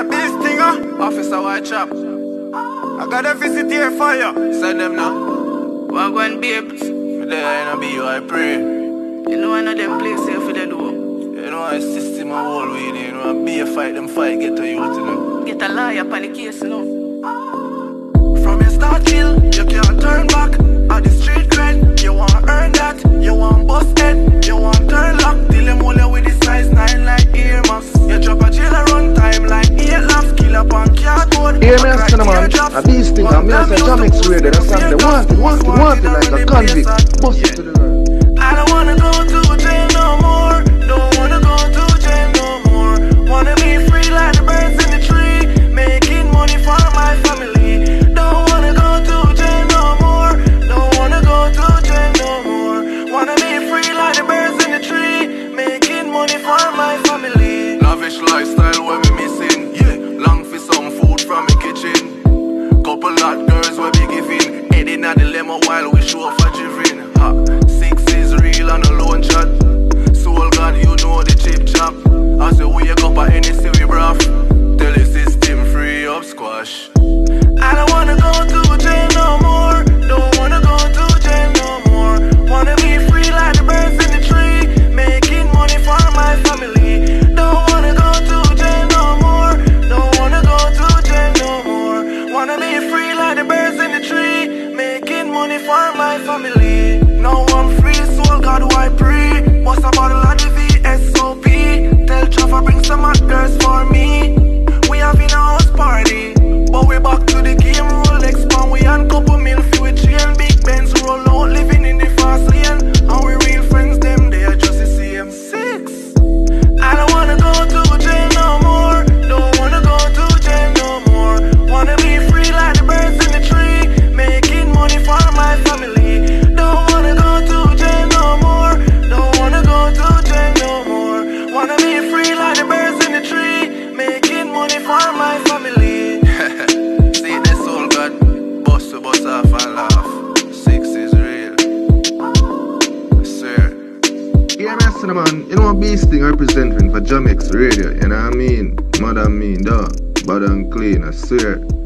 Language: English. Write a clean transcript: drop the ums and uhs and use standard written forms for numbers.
a beast thinger. Officer White Chop, I got a visit here for you. Send them now. Wagwan babes. For there ain't be you, I pray. You know I know them place here for the door. You know I system a whole way there. You know I be a fight, them fight get to you know. Get a lawyer upon the case, you know. From your start kill, you can't turn back. At the street cred, you want earn that. You want bust head, you want turn lock. Till them hold you with the size 9 like Air Max. You drop a jail a run time like 8 laps. Kill up on cardboard. Hear me asking the man, a beast thing, and me I say Jamix Radio, that's something they want it like a convict. Bust it to the world. I don't wanna go to jail no more. Don't wanna go to jail no more. Wanna be free like the birds in the tree, making money for my family. Don't wanna go to jail no more. Don't wanna go to jail no more. Wanna be free like the birds in the tree, making money for my family. Lavish lifestyle where we missing, yeah. Long for some food from the kitchen. Couple hot girls where we giving, heading at the limo while we show for driving. Ha, 6 is real and a lone chat. Soul God, you know the chip chop. As we wake up at any city broth, tell the system free up squash. I don't wanna go to jail no more. Don't wanna go to jail no more. Wanna be free like the birds in the tree, making money for my family. Don't wanna go to jail no more. Don't wanna go to jail no more. Wanna be free like the birds in the tree, making money for my family. Now I'm free, soul God, why pray? What's a bottle of the VSOP? Tell Trevor bring some hot girls for me. We having a house party, but we back to the game. Rolex pan, we and couple mil few with chain. Big Benz roll out, living in the fast lane. And we real friends, them they are just the same. 6. I don't wanna go to jail no more. Don't wanna go to jail no more. Wanna be free like the birds in the tree, making money for my family. Don't wanna go to jail no more. Don't wanna go to jail no more. Wanna be free like the birds in the tree, making money for my family. See this soul God, bust off and laugh. 6 is real, I swear. Hear me asking the man, you know a beast thing representing for Jamix Radio, you know what I mean? Mother mean, dog, bad and clean, I swear.